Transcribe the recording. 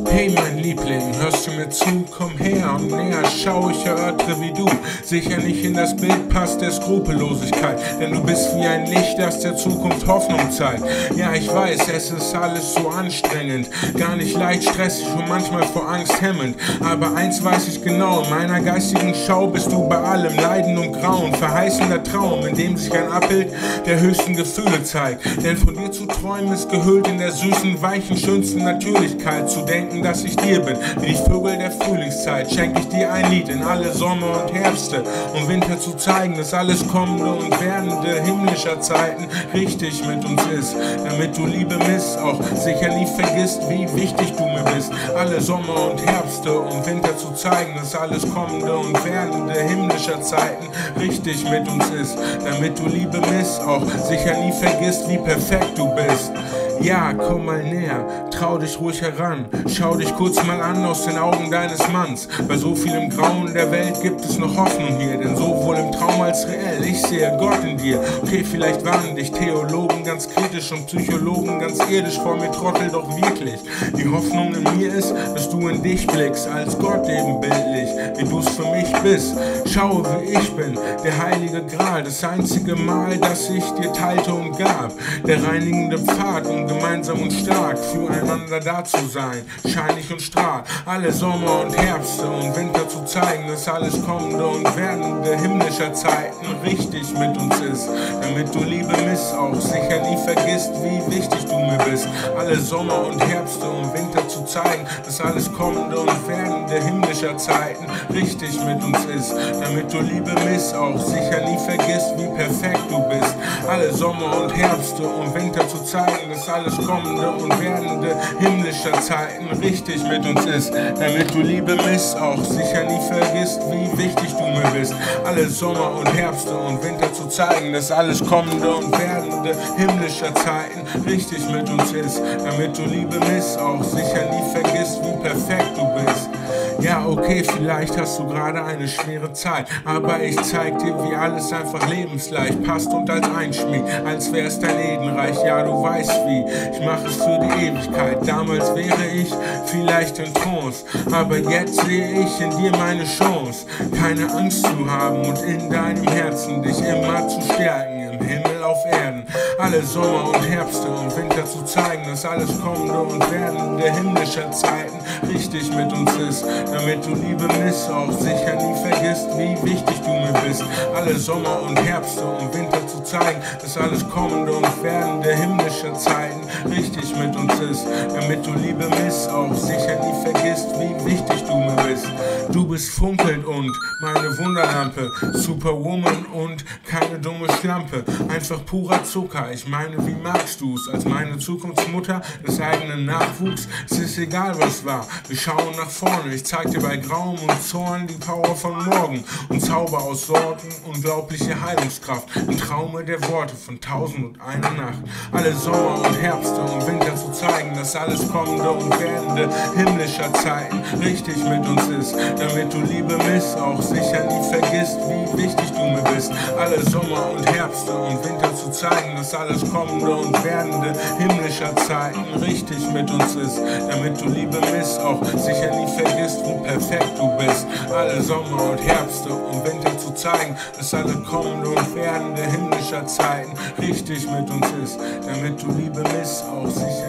Hey mein Liebling, hörst du mir zu? Komm her und näher, schau, ich erörtere wie du sicher nicht in das Bild passt der Skrupellosigkeit, denn du bist wie ein Licht, das der Zukunft Hoffnung zeigt. Ja, ich weiß, es ist alles so anstrengend, gar nicht leicht, stressig und manchmal vor Angst hemmend, aber eins weiß ich genau, in meiner geistigen Schau bist du bei allem Leiden und Grauen, verheißender Traum, in dem sich ein Abbild der höchsten Gefühle zeigt, denn von dir zu träumen ist gehüllt in der süßen, weichen, schönsten Natürlichkeit, zu denken, dass ich dir bin, wie die Vögel der Frühlingszeit, schenke ich dir ein Lied in alle Sommer und Herbste und Winter zu zeigen, dass alles kommende und werdende himmlischer Zeiten richtig mit uns ist, damit du Liebe misst, auch sicher nie vergisst, wie wichtig du mir bist, alle Sommer und Herbste und Winter zu zeigen, dass alles kommende und werdende himmlischer Zeiten richtig mit uns ist, damit du Liebe misst, auch sicher nie vergisst, wie perfekt du bist. Ja, komm mal näher, trau dich ruhig heran, schau dich kurz mal an aus den Augen deines Manns. Bei so vielem Grauen der Welt gibt es noch Hoffnung hier, denn sowohl im Traum als reell, ich sehe Gott in dir. Okay, vielleicht warnen dich Theologen ganz kritisch und Psychologen ganz irdisch vor mir, Trottel, doch wirklich. Die Hoffnung in mir ist, dass du in dich blickst, als Gott ebenbildlich, wie du es für mich bist. Schau, wie ich bin, der heilige Gral, das einzige Mal, das ich dir teilte und gab, der reinigende Pfad, um gemeinsam und stark füreinander da zu sein, scheinlich und strahl, alle Sommer und Herbste und Winter zu zeigen, dass alles kommende und werdende himmlischer Zeiten richtig mit uns ist, damit du Liebe misst, auch sicher nie vergisst, wie wichtig du mir bist, alle Sommer und Herbste und Winter zu zeigen, dass alles kommende und werdende himmlischer Zeiten richtig mit uns ist, damit du Liebe misst, auch sicher nie vergisst, wie perfekt du bist, alle Sommer und Herbste und Winter zu zeigen, dass alles kommende und werdende himmlischer Zeiten richtig mit uns ist, damit du Liebe misst, auch sicher nie vergisst, wie wichtig du mir bist, alle Sommer und Herbste und Winter zu zeigen, dass alles kommende und werdende himmlischer Zeiten richtig mit uns ist, damit du Liebe misst, auch sicher nie vergisst, wie perfekt du bist. Ja, okay, vielleicht hast du gerade eine schwere Zeit, aber ich zeig dir, wie alles einfach lebensleicht passt und als Einschmied, als wär's dein Edenreich, ja, du weißt wie, ich mach es für die Ewigkeit, damals wäre ich vielleicht in Trance, aber jetzt sehe ich in dir meine Chance, keine Angst zu haben und in deinem Herzen dich immer zu stärken, im Himmel auf Erden, alle Sommer und Herbste und Winter zu zeigen, dass alles kommende und werdende himmlischer Zeiten richtig mit uns ist, damit du Liebe misst, auch sicher nie vergisst, wie wichtig du mir bist, alle Sommer und Herbste und Winter zu zeigen, dass alles kommende und werdende himmlischer Zeiten richtig mit uns ist, damit du Liebe misst, auch sicher nie vergisst, wie wichtig du mir bist. Du bist funkelnd und meine Wunderlampe, Superwoman und keine dumme Schlampe, einfach purer Zucker, ich meine, wie magst du's, als meine Zukunftsmutter des eigenen Nachwuchs, es ist egal was war, wir schauen nach vorne, ich zeig dir bei Grauen und Zorn die Power von morgen und Zauber aus Sorgen, unglaubliche Heilungskraft, ein Traume der Worte von 1001 Nacht, alle Sommer und Herbste und Winter zu zeigen, dass alles kommende und werdende himmlischer Zeiten richtig mit uns ist, damit du Liebe misst, auch sicher nie vergisst, wie wichtig du mir bist, alle Sommer und Herbste und Winter zu zeigen, dass alles kommende und werdende himmlischer Zeiten richtig mit uns ist, damit du Liebe misst, auch sicher nie vergisst, wie perfekt du bist, alle Sommer und Herbste und Winter zu zeigen, dass alle kommende und werdende himmlischer Zeiten richtig mit uns ist, damit du Liebe misst, auch sicher